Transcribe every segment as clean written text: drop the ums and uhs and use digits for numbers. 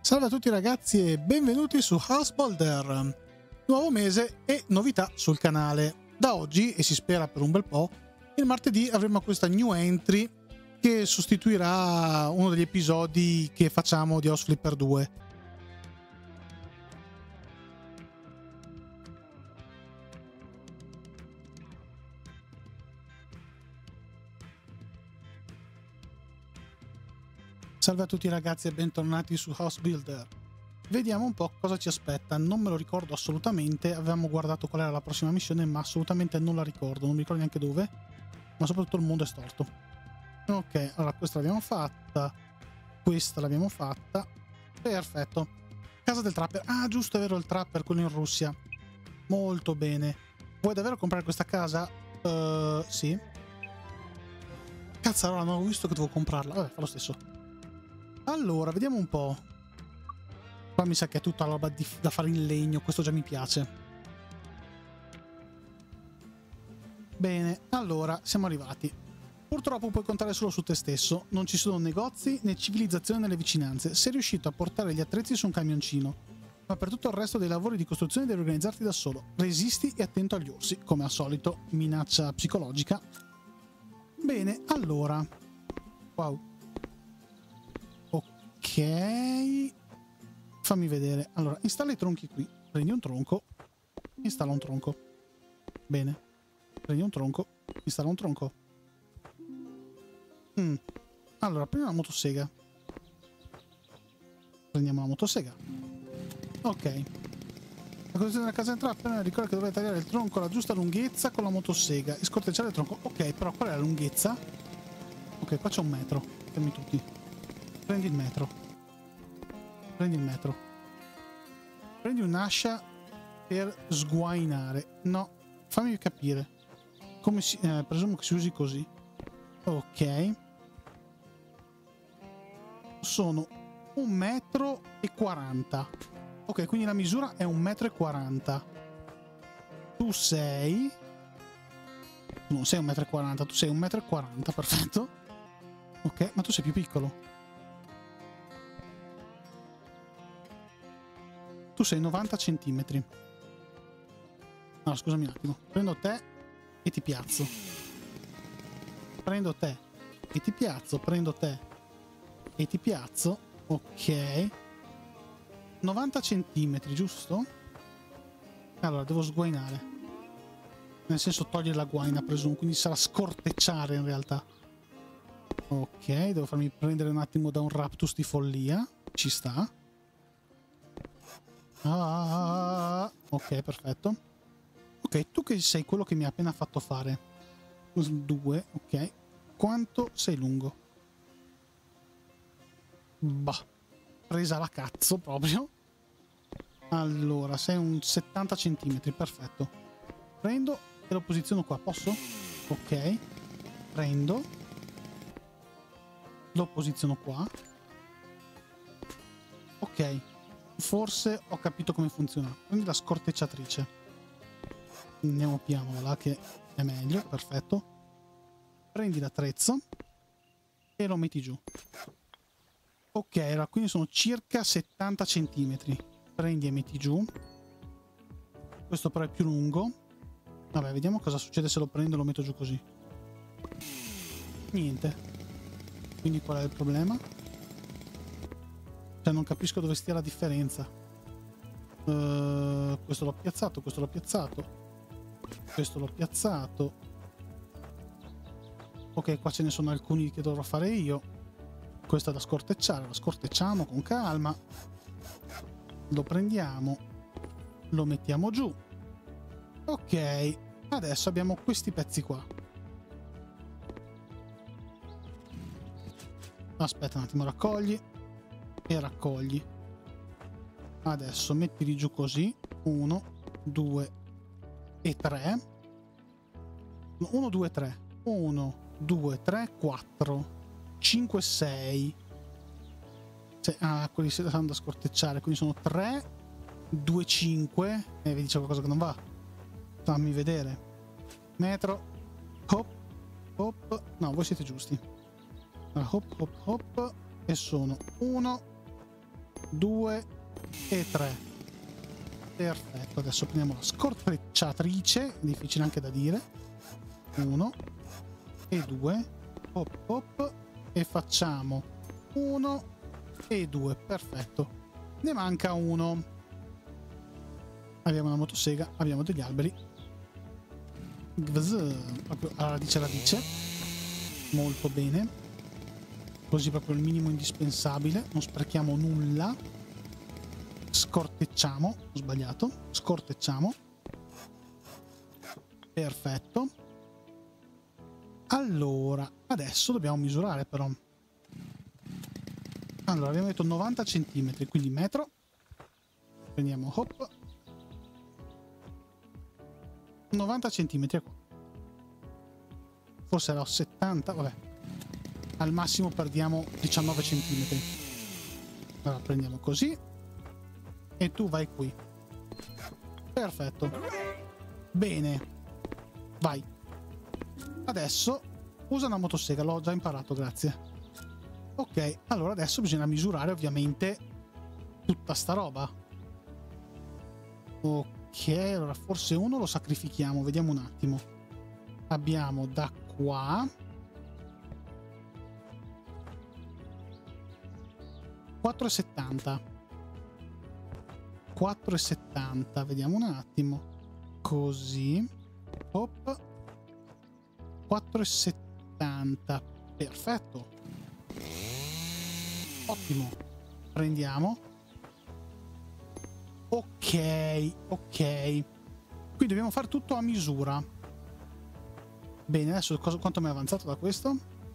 Salve a tutti ragazzi e benvenuti su Housebuilder. Nuovo mese e novità sul canale. Da oggi, e si spera per un bel po', il martedì avremo questa new entry che sostituirà uno degli episodi che facciamo di House Flipper 2. Salve a tutti ragazzi e bentornati su Housebuilder. Vediamo un po' cosa ci aspetta. Non me lo ricordo assolutamente. Avevamo guardato qual era la prossima missione, ma assolutamente non la ricordo. Non mi ricordo neanche dove. Ma soprattutto il mondo è storto. Ok, allora questa l'abbiamo fatta. Questa l'abbiamo fatta. Perfetto. Casa del trapper. Ah, giusto, è vero, il trapper, quello in Russia. Molto bene. Vuoi davvero comprare questa casa? Sì. Cazzo, allora non avevo visto che dovevo comprarla. Vabbè, fa lo stesso. Allora, vediamo un po'. Qua mi sa che è tutta la roba da fare in legno. Questo già mi piace. Bene, allora, siamo arrivati. Purtroppo puoi contare solo su te stesso. Non ci sono negozi né civilizzazione nelle vicinanze. Sei riuscito a portare gli attrezzi su un camioncino. Ma per tutto il resto dei lavori di costruzione devi organizzarti da solo. Resisti e attento agli orsi. Come al solito, minaccia psicologica. Bene, allora. Wow. Ok, fammi vedere. Allora, installa i tronchi qui. Prendi un tronco, installa un tronco. Bene. Prendi un tronco, installa un tronco. Allora, prendi una motosega. Prendiamo la motosega. Ok. La costruzione della casa entrata, appena ricorda che dovrei tagliare il tronco alla giusta lunghezza con la motosega e scortecciare il tronco. Ok, però qual è la lunghezza? Ok, qua c'è un metro. Fermi tutti. Prendi il metro. Prendi il metro. Prendi un'ascia per sguainare. No, fammi capire. Come si... presumo che si usi così. Ok. Sono 1,40 m. Ok, quindi la misura è 1,40 m. Tu sei... Non sei 1,40 m, tu sei 1,40 m, perfetto. Ok, ma tu sei più piccolo. Tu sei 90 cm. No, scusami un attimo. Prendo te e ti piazzo. Prendo te e ti piazzo. Prendo te e ti piazzo. Ok. 90 cm, giusto? Allora, devo sguainare. Nel senso togliere la guaina, presumo. Quindi sarà scortecciare in realtà. Ok, devo farmi prendere un attimo da un raptus di follia. Ci sta. Ok, perfetto. Ok, tu che sei quello che mi ha appena fatto fare 2, ok. Quanto sei lungo? Bah, presa la cazzo proprio. Allora, sei un 70 cm, perfetto. Prendo e lo posiziono qua, posso? Ok. Prendo, lo posiziono qua. Ok. Forse ho capito come funziona. Prendi la scortecciatrice. Andiamo piano, là che è meglio. Perfetto. Prendi l'attrezzo e lo metti giù. Ok, allora quindi sono circa 70 cm. Prendi e metti giù. Questo però è più lungo. Vabbè, vediamo cosa succede se lo prendo e lo metto giù così. Niente. Quindi qual è il problema? Cioè non capisco dove stia la differenza. Questo l'ho piazzato, questo l'ho piazzato. Questo l'ho piazzato. Ok, qua ce ne sono alcuni che dovrò fare io. Questo è da scortecciare, lo scortecciamo con calma. Lo prendiamo. Lo mettiamo giù. Ok, adesso abbiamo questi pezzi qua. Aspetta un attimo, raccogli. E raccogli. Adesso mettili giù così. 1, 2 e 3. 1, 2, 3. 1, 2, 3, 4, 5, 6. Quelli si stanno da scortecciare. Quindi sono 3, 2, 5. E vedi c'è qualcosa che non va. Fammi vedere. Metro. Hop. Hop. No, voi siete giusti. Hop, hop, hop. E sono 1, 2 e 3. Perfetto, adesso prendiamo la scorpacciatrice, difficile anche da dire. 1 e 2. Hop hop. E facciamo 1 e 2. Perfetto. Ne manca uno. Abbiamo una motosega, abbiamo degli alberi. Proprio alla radice. Molto bene. Così proprio il minimo indispensabile. Non sprechiamo nulla. Scortecciamo. Ho sbagliato. Scortecciamo. Perfetto. Allora, adesso dobbiamo misurare però. Allora, abbiamo detto 90 cm, quindi metro. Prendiamo hop. 90 cm. Forse era 70, vabbè. Al massimo perdiamo 19 cm. Allora, prendiamo così. E tu vai qui. Perfetto. Bene. Vai. Adesso usa una motosega, l'ho già imparato, grazie. Ok, allora adesso bisogna misurare ovviamente tutta sta roba. Ok, allora forse uno lo sacrifichiamo, vediamo un attimo. Abbiamo da qua 4,70. 4,70, vediamo un attimo. Così. Hop. 4,70. Perfetto. Ottimo. Prendiamo. Ok, ok. Qui dobbiamo fare tutto a misura. Bene, adesso quanto mi è avanzato da questo?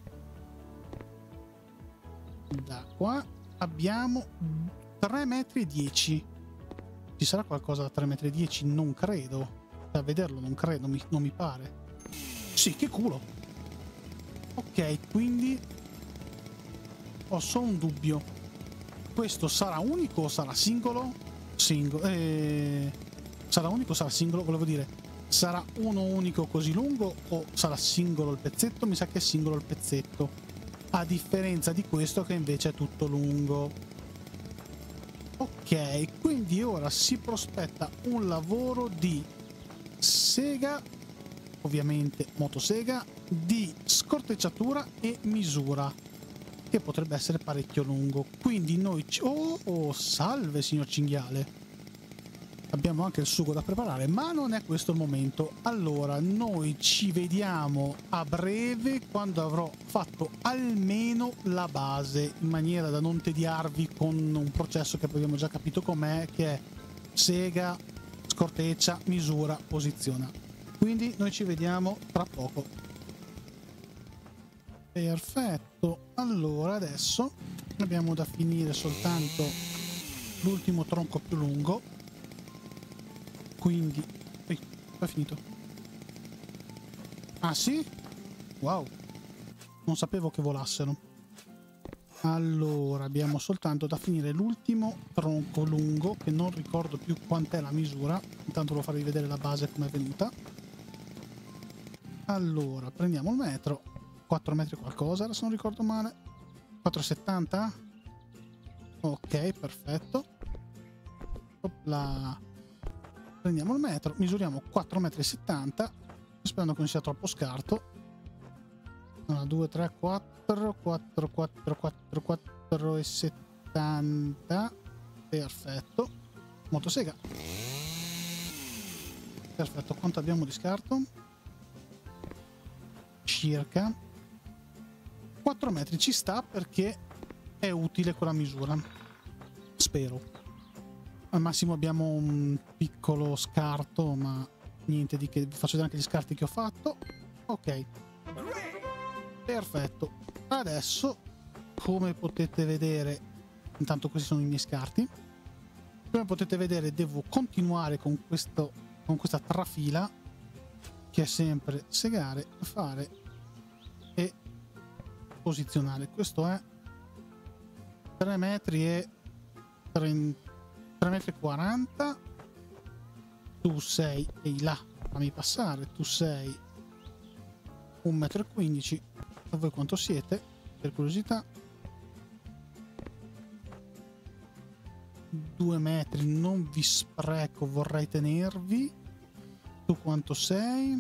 Da qua abbiamo 3,10 m. Ci sarà qualcosa da 3,10 m? Non credo. Da vederlo non credo, non mi pare. Sì, che culo. Ok, quindi ho solo un dubbio. Questo sarà unico o sarà singolo? Sarà unico o sarà singolo? Volevo dire, sarà uno unico così lungo o sarà singolo il pezzetto? Mi sa che è singolo il pezzetto, a differenza di questo che invece è tutto lungo. Ok, quindi ora si prospetta un lavoro di sega, ovviamente motosega, di scortecciatura e misura, che potrebbe essere parecchio lungo. Quindi noi oh, salve signor cinghiale, abbiamo anche il sugo da preparare, ma non è questo il momento. Allora noi ci vediamo a breve, quando avrò fatto almeno la base, in maniera da non tediarvi con un processo che abbiamo già capito com'è, che è sega, scorteccia, misura, posiziona. Quindi noi ci vediamo tra poco. Perfetto, allora adesso abbiamo da finire soltanto l'ultimo tronco più lungo, quindi è finito. Ah sì? Wow, non sapevo che volassero. Allora abbiamo soltanto da finire l'ultimo tronco lungo, che non ricordo più quant'è la misura, intanto lo farei vedere la base come è venuta. Allora prendiamo il metro, 4 metri qualcosa, se non ricordo male. 4,70? Ok, perfetto. Opla. Prendiamo il metro, misuriamo 4,70 m, sperando che non sia troppo scarto. 1, 2, 3, 4, 4, 4, 4, 4,70. Perfetto. Motosega. Perfetto, quanto abbiamo di scarto? Circa 4 metri, ci sta perché è utile quella misura, spero. Al massimo abbiamo un piccolo scarto, ma niente di che. Vi faccio vedere anche gli scarti che ho fatto. Ok, perfetto. Adesso, come potete vedere, intanto questi sono i miei scarti, come potete vedere devo continuare con questa trafila, che è sempre segare, fare e posizionare. Questo è 3 metri e 30, 3 metri e 40. Tu sei, ehi là, fammi passare. Tu sei 1,15 m. E voi quanto siete, per curiosità? 2 metri, non vi spreco, vorrei tenervi. Tu quanto sei?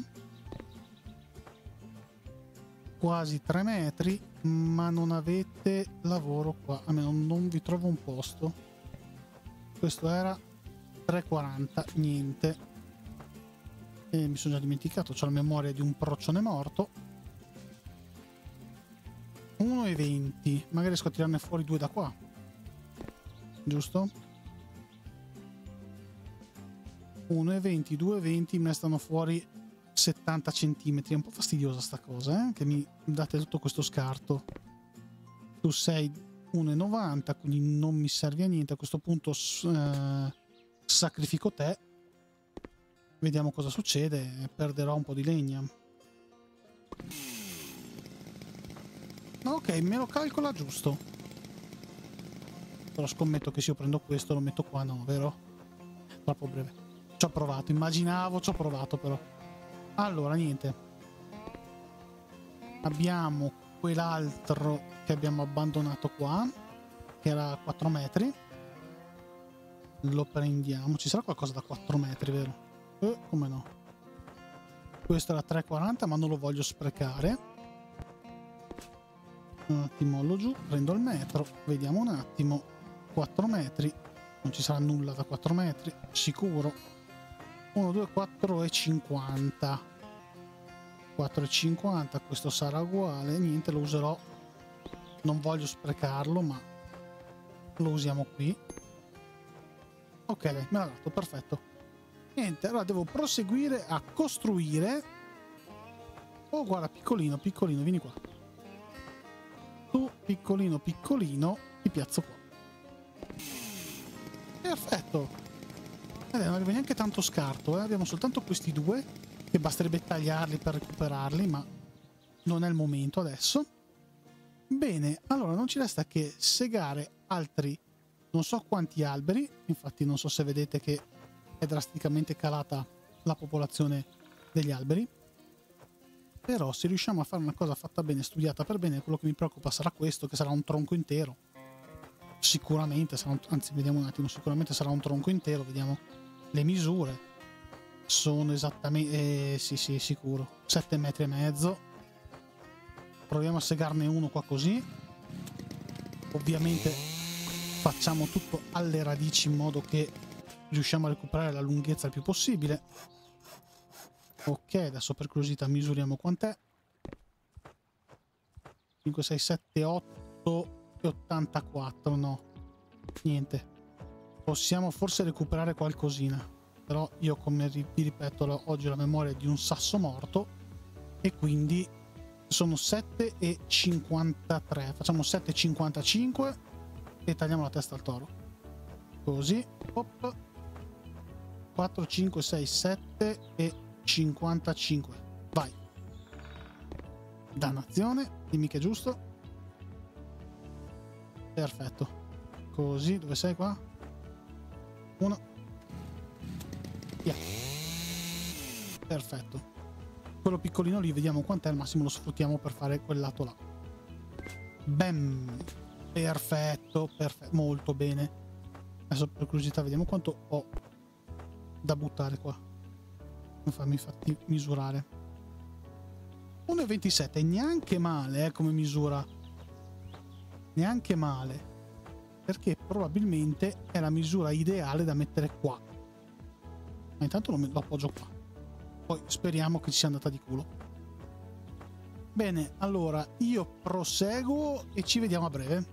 Quasi 3 metri, ma non avete lavoro qua, almeno non vi trovo un posto. Questo era 3,40, niente. E mi sono già dimenticato, c'ho la memoria di un procione morto. 1,20, magari riesco a tirarne fuori 2 da qua, giusto? 1,20, 2,20, me ne stanno fuori 70 centimetri. È un po' fastidiosa sta cosa, che mi date tutto questo scarto. Tu sei 1,90, quindi non mi serve a niente. A questo punto sacrifico te. Vediamo cosa succede. Perderò un po' di legna. Ok, me lo calcola giusto. Però scommetto che se io prendo questo lo metto qua, no, vero? Troppo breve. Ci ho provato, immaginavo, ci ho provato però. Allora, niente. Abbiamo quell'altro che abbiamo abbandonato qua, che era 4 metri. Lo prendiamo. Ci sarà qualcosa da 4 metri, vero? Come no? Questo era 3,40, ma non lo voglio sprecare. Un attimo, lo giù, prendo il metro, vediamo un attimo. 4 metri, non ci sarà nulla da 4 metri, sicuro. 1, 2, 4,50. 4,50, questo sarà uguale, niente, lo userò. Non voglio sprecarlo, ma lo usiamo qui. Ok, me l'ha dato, perfetto. Niente, allora devo proseguire a costruire. Oh, guarda, piccolino, piccolino, vieni qua. Tu, piccolino, piccolino, ti piazzo qua. Perfetto. Non arriva neanche tanto scarto, abbiamo soltanto questi due, che basterebbe tagliarli per recuperarli, ma non è il momento adesso. Bene, allora non ci resta che segare altri non so quanti alberi. Infatti non so se vedete che è drasticamente calata la popolazione degli alberi. Però se riusciamo a fare una cosa fatta bene, studiata per bene, quello che mi preoccupa sarà questo, che sarà un tronco intero. Sicuramente sarà anzi, vediamo un attimo, sicuramente sarà un tronco intero. Vediamo le misure. Sono esattamente sì, sicuro 7,5 metri. Proviamo a segarne uno qua così. Ovviamente facciamo tutto alle radici in modo che riusciamo a recuperare la lunghezza il più possibile. Ok, adesso per curiosità misuriamo quant'è. 5, 6, 7, 8 e 84. No, niente. Possiamo forse recuperare qualcosina, però io, come vi ripeto, oggi ho la memoria di un sasso morto e quindi sono 7,53. Facciamo 7,55 e tagliamo la testa al toro. Così, hop. 4, 5, 6, 7 e 55. Vai. Dannazione, dimmi che è giusto. Perfetto. Così, dove sei qua? 1. Yeah. Perfetto. Quello piccolino lì, vediamo quant'è, al massimo lo sfruttiamo per fare quel lato là. Bam. Perfetto, perfetto, molto bene. Adesso per curiosità vediamo quanto ho da buttare qua. Fammi infatti misurare. 1,27, neanche male come misura. Neanche male. Perché probabilmente è la misura ideale da mettere qua. Ma intanto lo appoggio qua. Poi speriamo che ci sia andata di culo. Bene, allora io proseguo e ci vediamo a breve.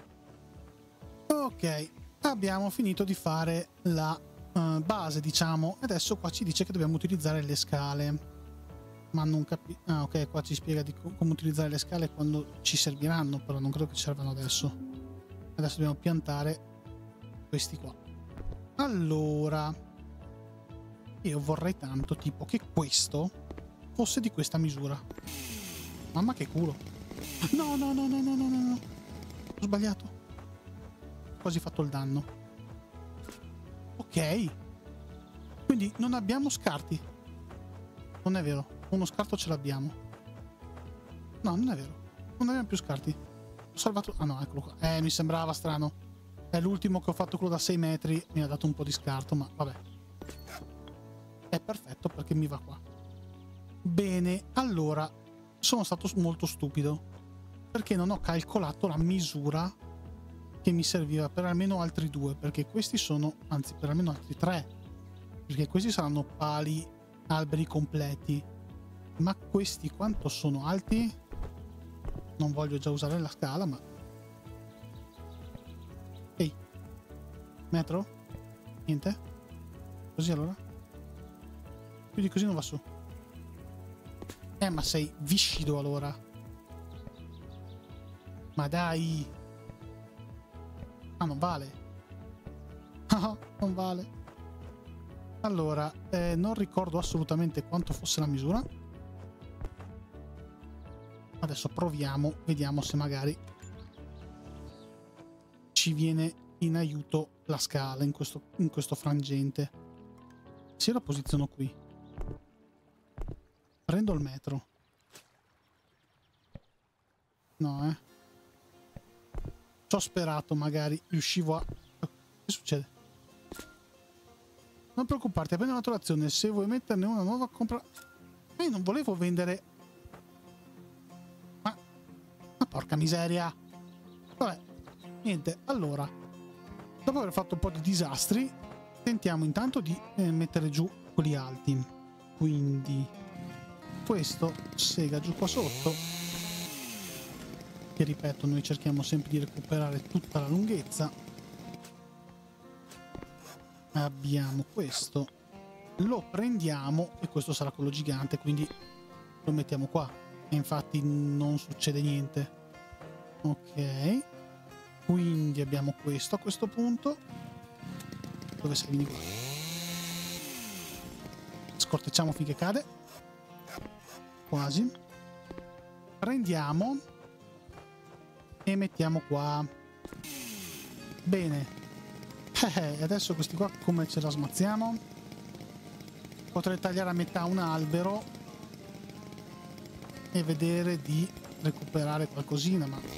Ok, abbiamo finito di fare la base, diciamo. Adesso qua ci dice che dobbiamo utilizzare le scale. Ma non capisco. Ah, ok, qua ci spiega di come utilizzare le scale quando ci serviranno, però non credo che ci servano adesso. Adesso dobbiamo piantare questi qua. Allora, io vorrei tanto tipo che questo fosse di questa misura. Mamma che culo. No, no, no, no, no, no, no. Ho sbagliato. Ho quasi fatto il danno. Ok. Quindi non abbiamo scarti. Non è vero. Uno scarto ce l'abbiamo. No, non è vero. Non abbiamo più scarti. Ho salvato. Ah no, eccolo qua. Mi sembrava strano. È l'ultimo che ho fatto, quello da 6 metri, mi ha dato un po' di scarto, ma vabbè. È perfetto perché mi va qua. Bene, allora, sono stato molto stupido, perché non ho calcolato la misura che mi serviva per almeno altri 2, perché questi sono, anzi per almeno altri 3, perché questi saranno pali, alberi completi. Ma questi quanto sono alti? Non voglio già usare la scala, ma... Ehi, metro? Niente? Così allora? Più di così non va su. Ma sei viscido allora. Ma dai! Ah, non vale. Ah, non vale. Allora, non ricordo assolutamente quanto fosse la misura. Adesso proviamo, vediamo se magari ci viene in aiuto la scala in questo frangente. Se la posiziono qui, prendo il metro. No, ci ho sperato, magari riuscivo a... Che succede? Non preoccuparti, appena maturazione, se vuoi metterne una nuova compra... non volevo vendere... Ma porca miseria! Vabbè, niente, allora, dopo aver fatto un po' di disastri, tentiamo intanto di mettere giù quelli alti. Quindi questo sega giù qua sotto, che ripeto, noi cerchiamo sempre di recuperare tutta la lunghezza. Abbiamo questo, lo prendiamo e questo sarà quello gigante, quindi lo mettiamo qua e infatti non succede niente. Ok, quindi abbiamo questo a questo punto. Dove sei? Vieni qua. Scortecciamo finché cade. Quasi. Prendiamo e mettiamo qua. Bene. Adesso questi qua come ce la smazziamo? Potrei tagliare a metà un albero e vedere di recuperare qualcosina, ma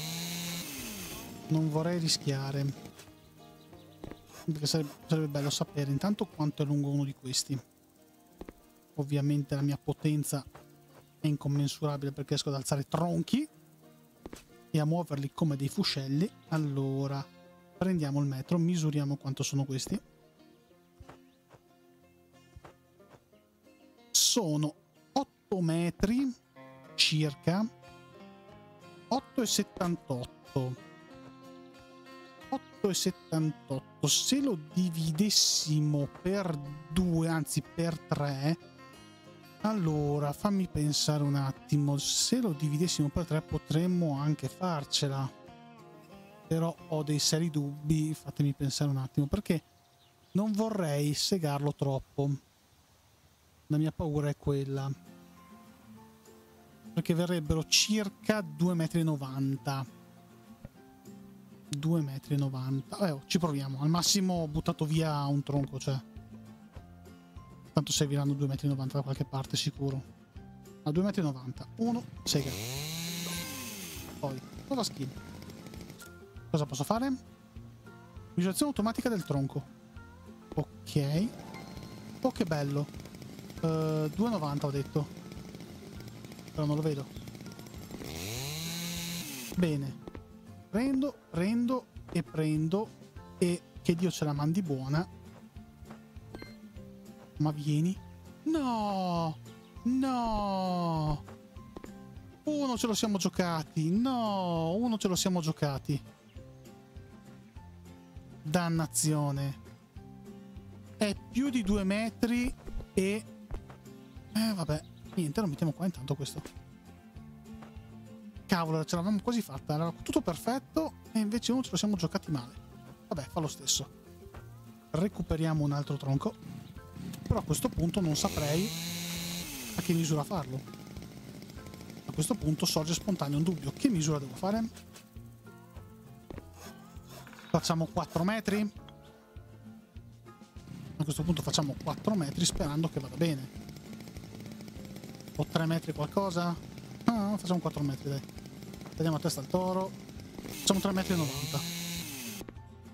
non vorrei rischiare, perché sarebbe bello sapere intanto quanto è lungo uno di questi. Ovviamente la mia potenza è incommensurabile perché riesco ad alzare tronchi e a muoverli come dei fuscelli. Allora prendiamo il metro, misuriamo quanto sono questi. Sono 8 metri circa, 8,78. 8,78. Se lo dividessimo per 2, anzi per 3, allora fammi pensare un attimo. Se lo dividessimo per 3 potremmo anche farcela, però ho dei seri dubbi. Fatemi pensare un attimo, perché non vorrei segarlo troppo. La mia paura è quella, perché verrebbero circa 2,90 m. 2,90 m. Ci proviamo. Al massimo ho buttato via un tronco, cioè tanto serviranno 2,90 m da qualche parte sicuro. A 2,90 m. Uno, sega. Poi, cosa skill? Cosa posso fare? Misurazione automatica del tronco. Ok. Oh, che bello. 2,90 ho detto. Però non lo vedo. Bene. Prendo e che Dio ce la mandi buona. Ma vieni. No! No! Uno ce lo siamo giocati. No! Uno ce lo siamo giocati. Dannazione. È più di 2 metri e... vabbè. Niente, lo mettiamo qua intanto questo. Cavolo, ce l'avevamo quasi fatta. Era tutto perfetto e invece uno ce lo siamo giocati male. Vabbè, fa lo stesso. Recuperiamo un altro tronco. Però a questo punto non saprei a che misura farlo. A questo punto sorge spontaneo un dubbio. Che misura devo fare? Facciamo 4 metri? A questo punto facciamo 4 metri sperando che vada bene. O 3 metri qualcosa? Ah, facciamo 4 metri, dai. Tagliamo a testa al toro. Facciamo 3,90 m.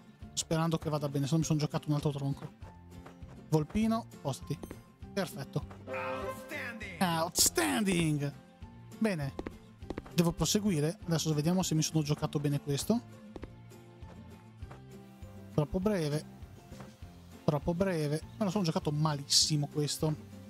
sperando che vada bene, se no mi sono giocato un altro tronco. Volpino, spostati. Perfetto. Outstanding! Bene. Devo proseguire. Adesso vediamo se mi sono giocato bene questo. Troppo breve. Troppo breve. Me lo sono giocato malissimo questo.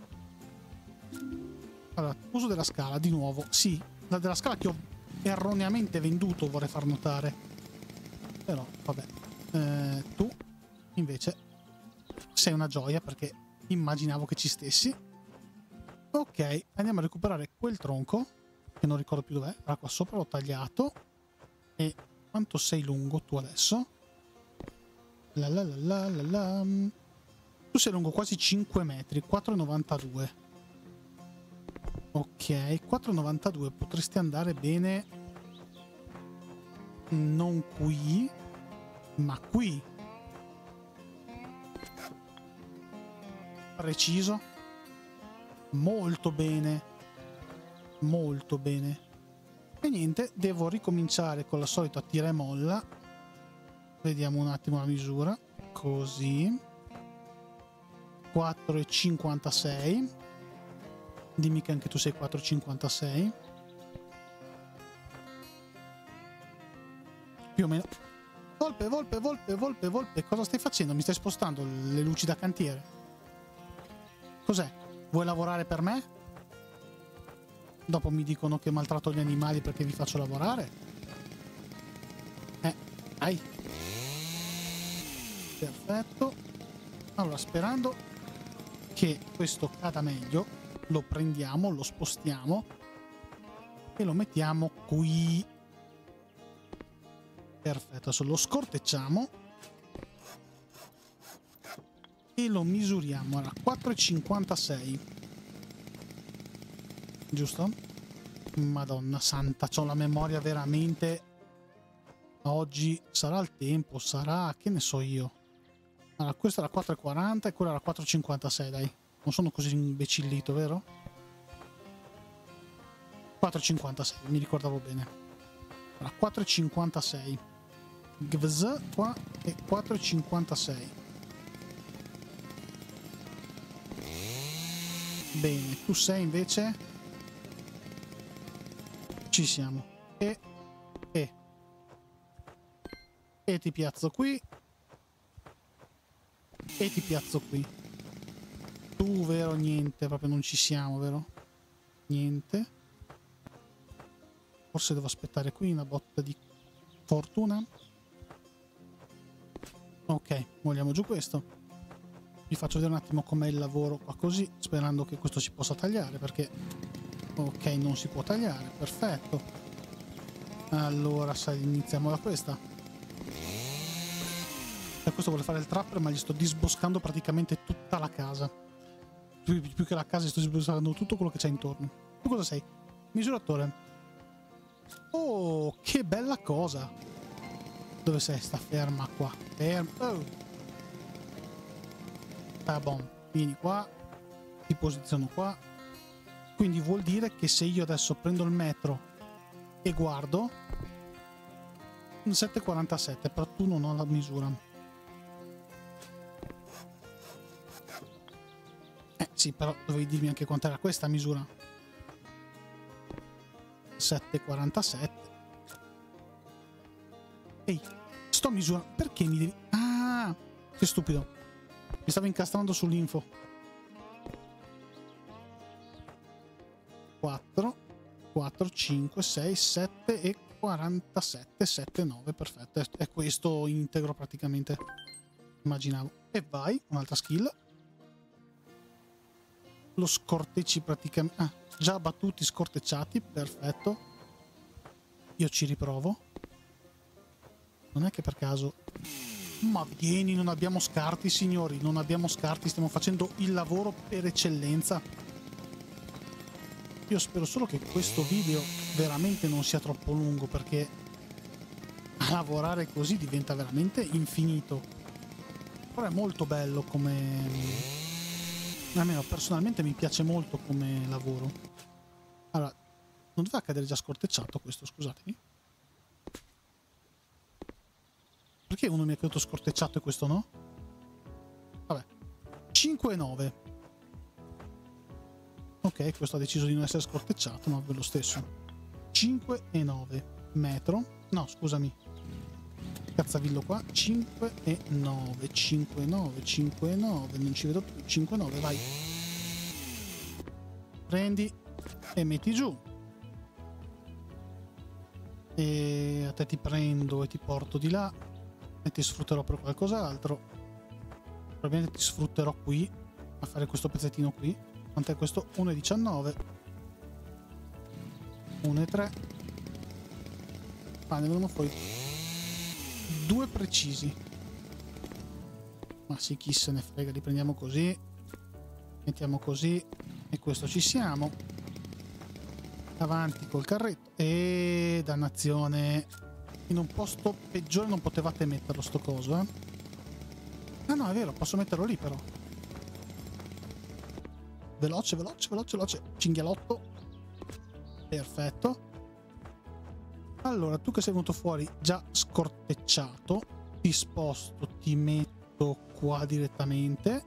Allora, uso della scala, di nuovo. Sì, la della scala che ho erroneamente venduto, vorrei far notare. Però, vabbè. Tu, invece, sei una gioia perché immaginavo che ci stessi. Ok, andiamo a recuperare quel tronco, che non ricordo più dov'è. Era qua sopra, l'ho tagliato. E quanto sei lungo tu adesso? La la la la la la. Tu sei lungo quasi 5 metri, 4,92. Ok, 4,92. Potresti andare bene non qui, ma qui. Preciso. Molto bene. Molto bene. E niente, devo ricominciare con la solita tira e molla. Vediamo un attimo la misura. Così. 4,56. Dimmi che anche tu sei 4,56. Più o meno. Volpe, volpe, volpe, volpe, volpe. Cosa stai facendo? Mi stai spostando le luci da cantiere? Cos'è? Vuoi lavorare per me? Dopo mi dicono che maltratto gli animali perché vi faccio lavorare. Dai. Perfetto. Allora, sperando che questo cada meglio, lo prendiamo, lo spostiamo e lo mettiamo qui. Perfetto, adesso lo scortecciamo e lo misuriamo. Allora, 4,56. Giusto? Madonna santa, c'ho la memoria veramente. Oggi sarà il tempo, sarà, che ne so io. Allora, questa era 4,40 e quella era 4,56, dai. Non sono così imbecillito, vero? 4,56, mi ricordavo bene. Allora, 4,56. Gvz qua e 4,56. Bene, tu sei invece? Ci siamo. E ti piazzo qui. E ti piazzo qui. Tu, vero? Niente, proprio non ci siamo, vero? Niente. Forse devo aspettare qui una botta di fortuna. Ok, vogliamo giù questo. Vi faccio vedere un attimo com'è il lavoro qua così, sperando che questo si possa tagliare, perché... Ok, non si può tagliare, perfetto. Allora, iniziamo da questa. E questo vuole fare il trapper, ma gli sto disboscando praticamente tutta la casa. Più che la casa, sto disboscando tutto quello che c'è intorno. Tu cosa sei? Misuratore. Oh, che bella cosa! Dove sei? Sta ferma qua. Ferma. Oh. Ah, bon. Vieni qua. Ti posiziono qua. Quindi vuol dire che se io adesso prendo il metro e guardo un 7,47, però tu non ho la misura. Sì, però dovevi dirmi anche quant'era questa misura. 7,47. Ehi, sto misurando. Perché mi devi... Ah, che stupido. Mi stavo incastrando sull'info. 4, 5, 6, 7 e 47, 7, 9, perfetto. È questo integro praticamente. Immaginavo. E vai, un'altra skill. Lo scortecci praticamente... Ah, già battuti, scortecciati, perfetto. Io ci riprovo. Non è che per caso... Ma vieni, non abbiamo scarti, signori, non abbiamo scarti, stiamo facendo il lavoro per eccellenza. Io spero solo che questo video veramente non sia troppo lungo, perché lavorare così diventa veramente infinito. Però è molto bello come... Almeno personalmente mi piace molto come lavoro. Allora, non doveva cadere già scortecciato questo, scusatemi. perché uno mi è caduto scortecciato e questo no? Vabbè. 5,9. Ok, questo ha deciso di non essere scortecciato, ma per lo stesso. 5,9 metro. No, scusami. Cazzavillo qua. 5,9. 5,9. 5,9. Non ci vedo più. 5,9, vai. Prendi e metti giù. E a te ti prendo e ti porto di là. E ti sfrutterò per qualcos'altro. Probabilmente ti sfrutterò qui a fare questo pezzettino qui. Quant'è questo? 1,19. 1,3. Ah, ne vengono fuori due precisi. Ma sì, chi se ne frega, li prendiamo così. Mettiamo così. E questo ci siamo. Avanti col carretto. E dannazione. In un posto peggiore non potevate metterlo sto coso, eh? Ah no, è vero, posso metterlo lì però. Veloce, veloce, veloce, veloce. Cinghialotto. Perfetto. Allora, tu che sei venuto fuori già scortecciato, ti sposto, ti metto qua direttamente.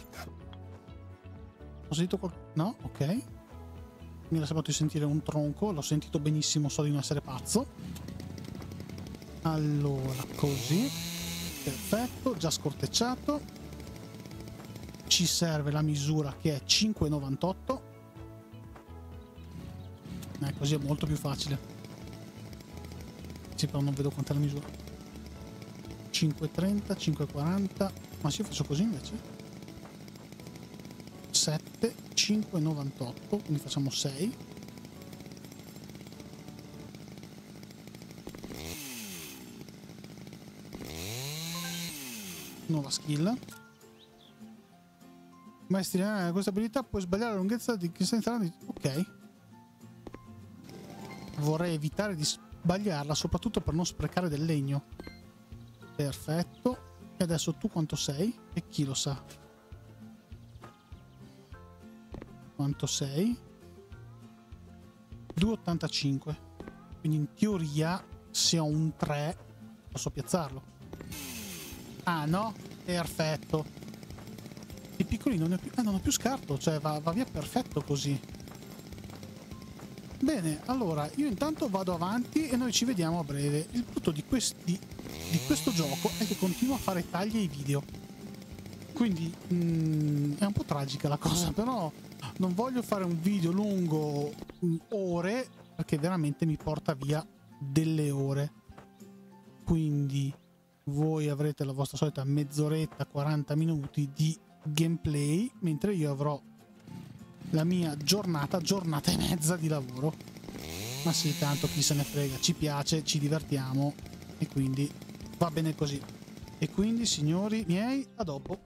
Ho sentito no? Ok. Mi era sembrato di sentire un tronco, l'ho sentito benissimo, so di non essere pazzo. Allora, così. Perfetto, già scortecciato. Ci serve la misura che è 5,98. Così è molto più facile. Sì, però non vedo quant'è la misura. 5,30, 5,40. Ma se io faccio così invece? 7, 5,98. Quindi facciamo 6. Nuova skill. Maestri, questa abilità puoi sbagliare la lunghezza di ok. Vorrei evitare di sbagliarla, soprattutto per non sprecare del legno. Perfetto. E adesso tu quanto sei? E chi lo sa? Quanto sei? 2,85. Quindi in teoria, se ho un 3, posso piazzarlo. Ah no? Perfetto. I piccoli non ho più scarto, cioè va via perfetto così. Bene, allora io intanto vado avanti e noi ci vediamo a breve. Il brutto di questo gioco è che continuo a fare tagli ai video. Quindi è un po' tragica la cosa, però non voglio fare un video lungo ore, perché veramente mi porta via delle ore. Quindi voi avrete la vostra solita mezz'oretta, 40 minuti di gameplay, mentre io avrò la mia giornata e mezza di lavoro. Ma sì, tanto chi se ne frega, ci piace, ci divertiamo e quindi va bene così. E quindi, signori miei, a dopo.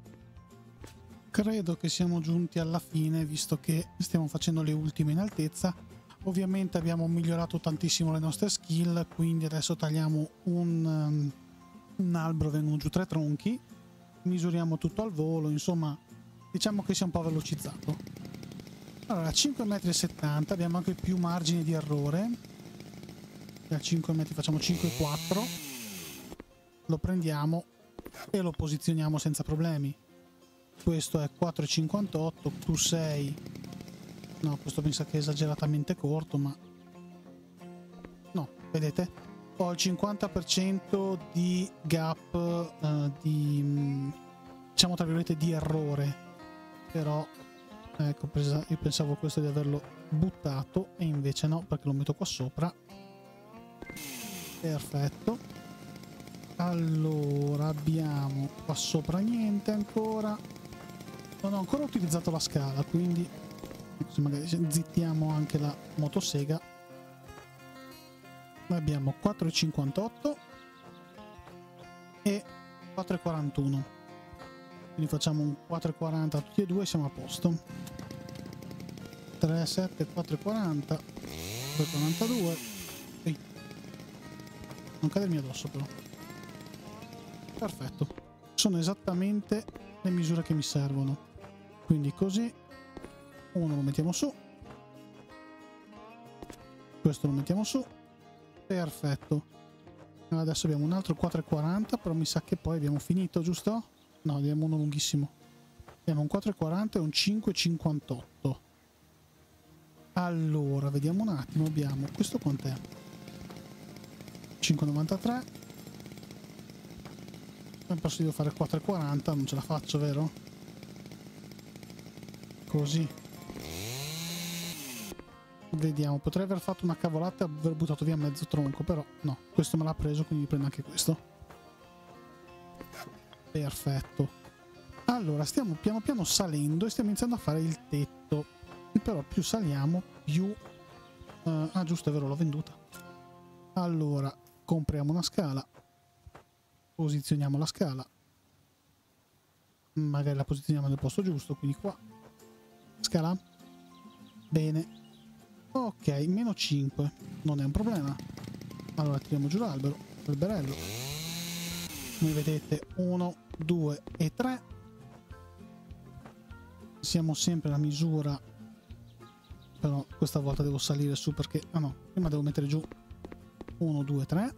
Credo che siamo giunti alla fine, visto che stiamo facendo le ultime in altezza. Ovviamente abbiamo migliorato tantissimo le nostre skill, quindi adesso tagliamo un albero, vengono giù 3 tronchi, misuriamo tutto al volo, insomma diciamo che sia un po' velocizzato. Allora, 5,70 m, abbiamo anche più margine di errore. Da 5 metri facciamo 5,4. Lo prendiamo e lo posizioniamo senza problemi. Questo è 4,58, tu sei... No, questo pensa che è esageratamente corto, ma... No, vedete? Ho il 50% di gap, diciamo tra virgolette di errore. Però, ecco, io pensavo questo di averlo buttato e invece no, perché lo metto qua sopra. Perfetto. Allora, abbiamo qua sopra niente ancora. Non ho ancora utilizzato la scala, quindi se magari zittiamo anche la motosega. Noi abbiamo 4,58 e 4,41, quindi facciamo un 4,40 tutti e due, siamo a posto. 3,7, 4,40, 4,42. Ehi, non cadermi addosso però. Perfetto, sono esattamente le misure che mi servono, quindi così uno lo mettiamo su, questo lo mettiamo su. Perfetto. Adesso abbiamo un altro 4,40, però mi sa che poi abbiamo finito, giusto? No, abbiamo uno lunghissimo. Abbiamo un 4,40 e un 5,58. Allora, vediamo un attimo, abbiamo questo quant'è? 5,93. Non posso io fare 4,40, non ce la faccio, vero? Così. Vediamo, potrei aver fatto una cavolata e aver buttato via mezzo tronco, però no, questo me l'ha preso, quindi prendo anche questo. Perfetto. Allora, stiamo piano piano salendo e stiamo iniziando a fare il tetto. Però più saliamo, più... ah, giusto, è vero, l'ho venduta. Allora, compriamo una scala. Posizioniamo la scala. Magari la posizioniamo nel posto giusto, quindi qua. Scala. Bene. Ok, meno 5. Non è un problema. Allora, tiriamo giù l'albero. L'alberello. Come vedete, 1, 2 e 3. Siamo sempre alla misura... Però questa volta devo salire su perché... Ah no, prima devo mettere giù 1, 2, 3.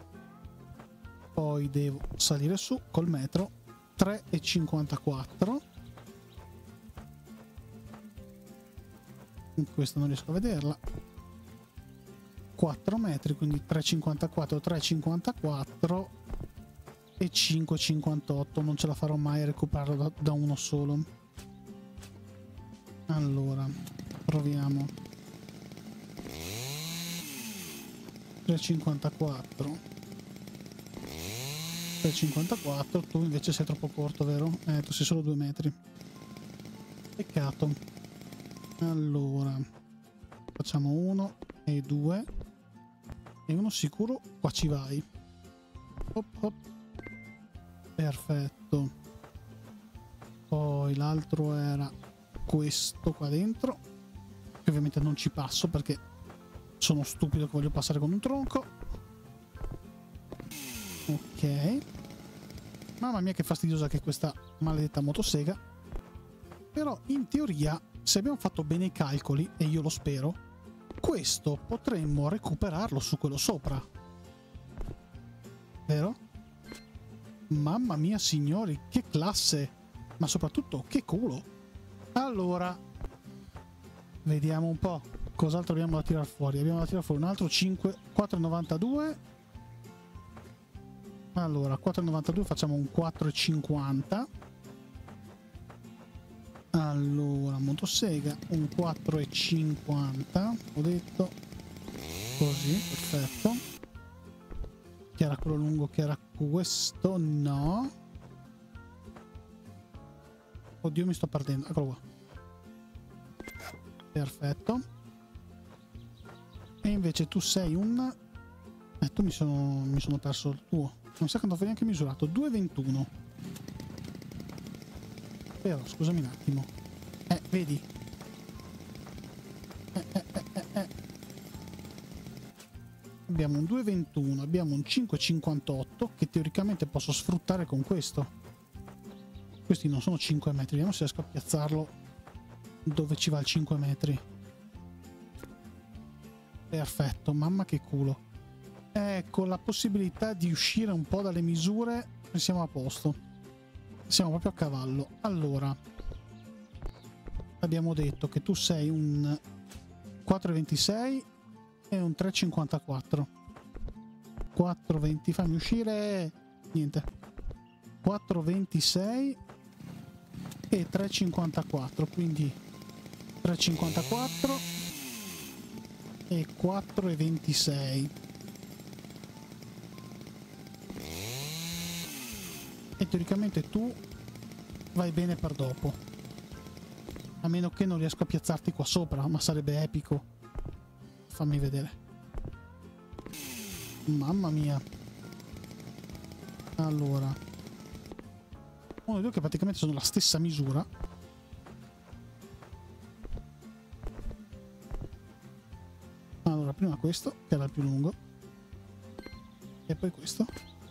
Poi devo salire su col metro. 3,54. Questa non riesco a vederla. 4 metri, quindi 3,54, 3,54 e 5,58. Non ce la farò mai a recuperarlo da uno solo. Allora, proviamo. 3,54. 3,54. Tu invece sei troppo corto, vero? Tu sei solo 2 metri. Peccato. Allora, facciamo 1 e 2 e uno sicuro qua ci vai. Hop, hop. Perfetto. Poi l'altro era questo qua dentro, che ovviamente non ci passo perché sono stupido che voglio passare con un tronco. Ok. Mamma mia che fastidiosa che è questa maledetta motosega. Però in teoria, se abbiamo fatto bene i calcoli, e io lo spero, questo potremmo recuperarlo su quello sopra. Vero? Mamma mia signori, che classe! Ma soprattutto, che culo! Allora, vediamo un po' cos'altro abbiamo da tirare fuori. Abbiamo da tirare fuori un altro 4,92. Allora, 4,92 facciamo un 4,50. Allora, motosega, un 4,50, ho detto, così, perfetto. Che era quello lungo, che era questo, no. Oddio, mi sto perdendo, eccolo qua. Perfetto. E invece tu sei un... tu mi sono perso il tuo. Non sa quanto avevi anche misurato, 2,21. Però scusami un attimo, vedi, abbiamo un 2,21, abbiamo un 5,58 che teoricamente posso sfruttare con questo. Questi non sono 5 metri, vediamo se riesco a piazzarlo dove ci va il 5 metri. Perfetto, mamma che culo. Ecco, la possibilità di uscire un po' dalle misure e siamo a posto. Siamo proprio a cavallo. Allora, abbiamo detto che tu sei un 4,26 e un 3,54. 4,20, fammi uscire. Niente. 4,26 e 3,54. Quindi 3,54 e 4,26. E teoricamente tu vai bene per dopo, a meno che non riesco a piazzarti qua sopra, ma sarebbe epico. Fammi vedere. Mamma mia. Allora, uno e due che praticamente sono la stessa misura. Allora, prima questo che era il più lungo e poi questo.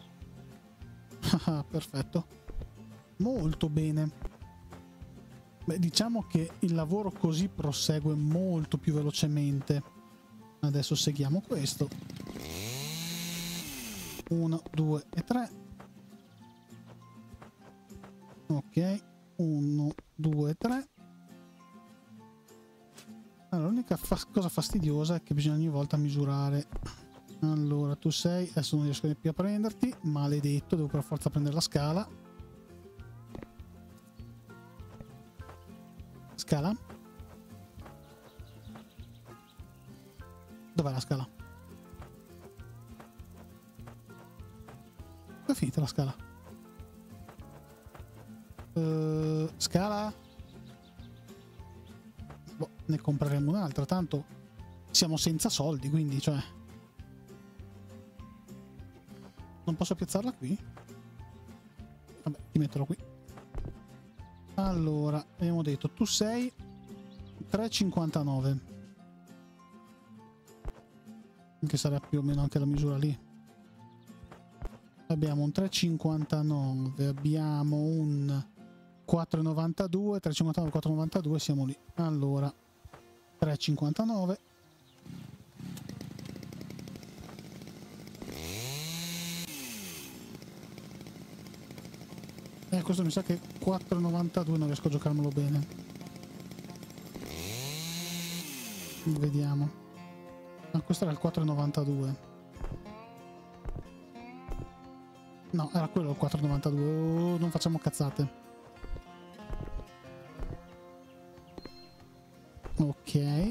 Ah, perfetto, molto bene. Beh, diciamo che il lavoro così prosegue molto più velocemente. Adesso seguiamo questo. 1, 2 e 3. Ok, 1, 2, 3. Allora, l'unica cosa fastidiosa è che bisogna ogni volta misurare. Allora, tu sei... Adesso non riesco più a prenderti. Maledetto, devo per forza prendere la scala. Scala? Dov'è la scala? Dove è finita la scala? Scala? Boh, ne compreremo un'altra, tanto siamo senza soldi, quindi, cioè... Non posso piazzarla qui? Vabbè, ti metterò qui. Allora, abbiamo detto, tu sei 3,59. Che sarà più o meno anche la misura lì. Abbiamo un 3,59, abbiamo un 4,92, 3,59, 4,92, siamo lì. Allora, 3,59. Questo mi sa che 4,92 non riesco a giocarmelo bene. Vediamo. Ah, questo era il 4,92. No, era quello il 4,92. Oh, non facciamo cazzate. Ok. E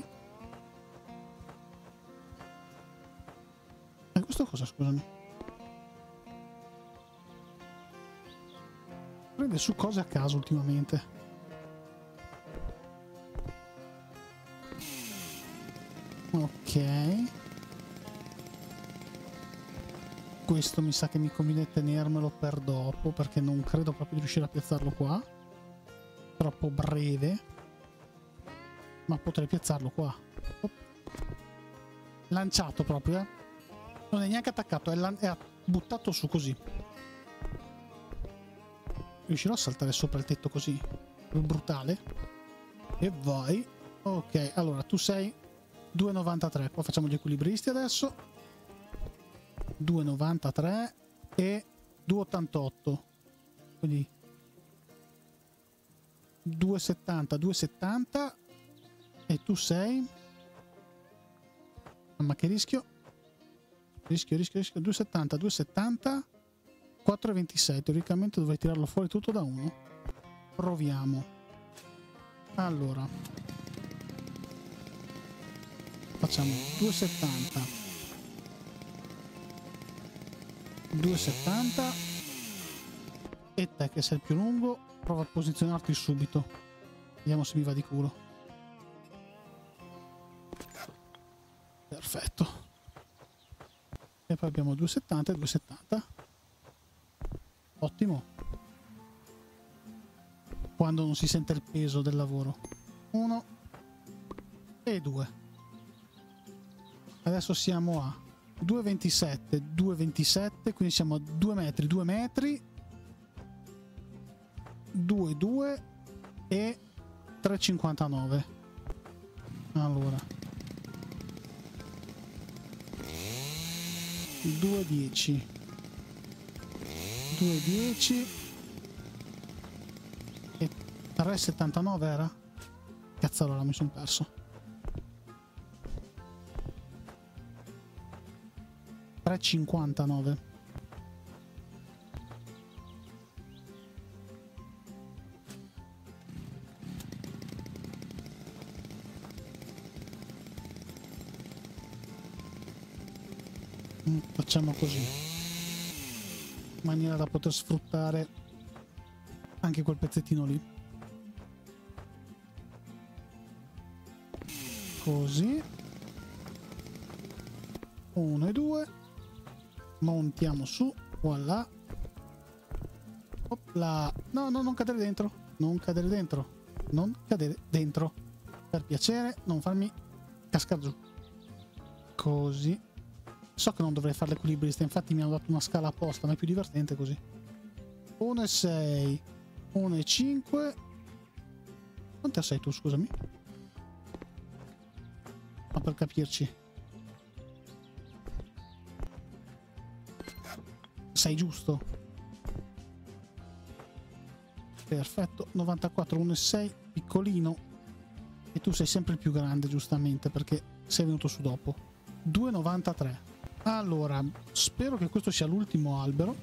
questo cosa, scusami? Prende su cose a caso ultimamente. Ok. Questo mi sa che mi conviene tenermelo per dopo, perché non credo proprio di riuscire a piazzarlo qua. Troppo breve. Ma potrei piazzarlo qua. Oh. Lanciato proprio, eh. Non è neanche attaccato, è buttato su così. Riuscirò a saltare sopra il tetto così? Brutale. E vai. Ok, allora tu sei 2,93. Qua facciamo gli equilibristi adesso. 2,93 e 2,88. Quindi 2,70, 2,70. E tu sei... Ma che rischio? Rischio. 2,70, 2,70. 4,26. Teoricamente dovrei tirarlo fuori tutto da 1. Proviamo. Allora. Facciamo 2,70. 2,70. E te che sei il più lungo, prova a posizionarti subito. Vediamo se mi va di culo. Perfetto. E poi abbiamo 2,70 e 2,70. Ottimo. Quando non si sente il peso del lavoro. 1 e 2. Adesso siamo a 2,27, 2,27, quindi siamo a 2 metri, 2 metri, 2, 2 e 3,59. Allora 2,10, 2,10 e 3,79 era? Cazzarola, mi sono perso. 3,59. Facciamo così, in maniera da poter sfruttare anche quel pezzettino lì. Così. 1 e 2. Montiamo su. Voilà. Opla. No, no, non cadere dentro. Non cadere dentro. Non cadere dentro. Per piacere, non farmi cascare giù. Così. So che non dovrei fare l'equilibrista, infatti mi hanno dato una scala apposta, ma è più divertente così. 1,6, 1,5. Quanto sei tu, scusami? Ma per capirci. sei giusto. Perfetto, 94, 1,6, piccolino. E tu sei sempre il più grande, giustamente, perché sei venuto su dopo. 2,93. Allora, spero che questo sia l'ultimo albero.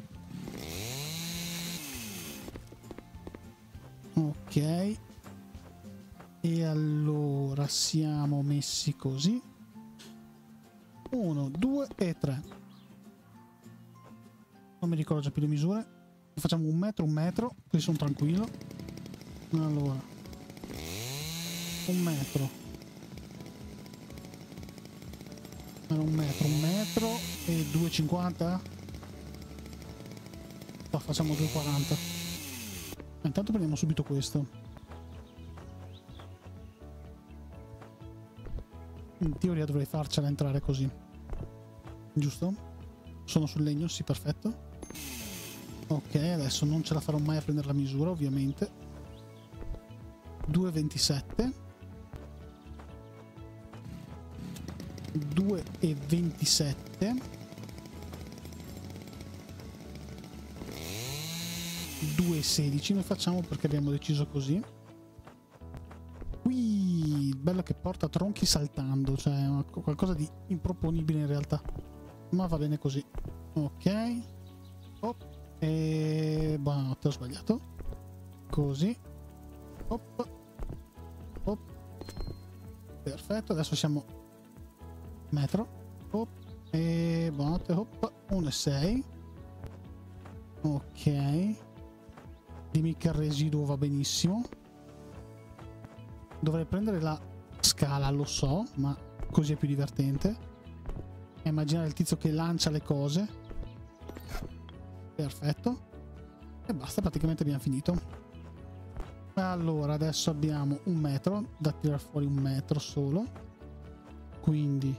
Ok. E allora siamo messi così. 1, 2 e 3. Non mi ricordo già più le misure. Facciamo un metro, così sono tranquillo. Allora, un metro. Era un metro e 2,50. No, facciamo 2,40. Intanto prendiamo subito questo. In teoria dovrei farcela entrare così. Giusto? Sono sul legno, sì, perfetto. Ok, adesso non ce la farò mai a prendere la misura, ovviamente. 2,27. 2,27. 2,16 noi facciamo perché abbiamo deciso così. Qui, bello che porta tronchi saltando, cioè qualcosa di improponibile in realtà. Ma va bene così. Ok. Hop. E buonanotte, ho sbagliato. Così. Hop. Hop. Perfetto, adesso siamo metro. Hop. E buonanotte. Hop. 1,6. Ok. Dimmi che il residuo va benissimo. Dovrei prendere la scala, lo so, ma così è più divertente. Immaginare il tizio che lancia le cose. Perfetto. E basta, praticamente abbiamo finito. Allora, adesso abbiamo un metro, da tirare fuori un metro solo. Quindi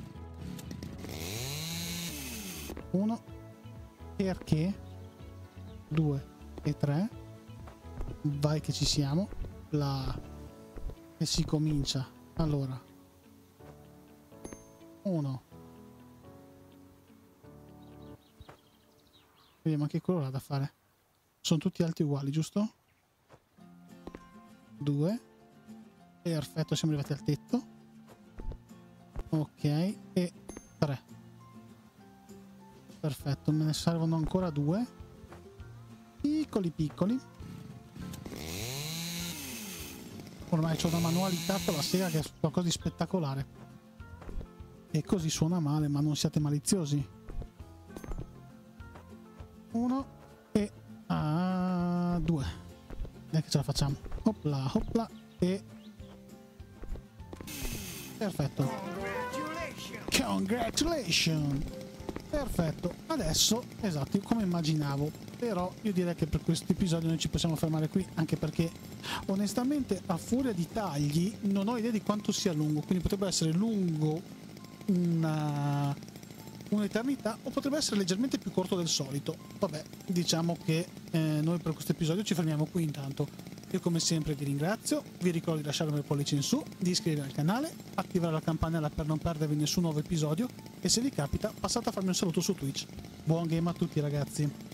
1, perché 2 e 3. Vai che ci siamo. E si comincia. Allora 1. Vediamo anche quello là da fare. Sono tutti alti uguali, giusto? 2. Perfetto, siamo arrivati al tetto. Ok, e 3. Perfetto, me ne servono ancora 2. Piccoli piccoli. Ormai c'ho una manualità per la sega che è qualcosa di spettacolare. E così suona male, ma non siate maliziosi. 1 e 2. Dai che ce la facciamo. Hopla, hopla e... Perfetto. Congratulations! Perfetto. Adesso, esatto, come immaginavo. Però io direi che per questo episodio noi ci possiamo fermare qui, anche perché onestamente a furia di tagli non ho idea di quanto sia lungo, quindi potrebbe essere lungo un'eternità o potrebbe essere leggermente più corto del solito. Vabbè, diciamo che noi per questo episodio ci fermiamo qui intanto. Io come sempre vi ringrazio, vi ricordo di lasciare un bel pollice in su, di iscrivervi al canale, attivare la campanella per non perdervi nessun nuovo episodio e se vi capita passate a farmi un saluto su Twitch. Buon game a tutti ragazzi!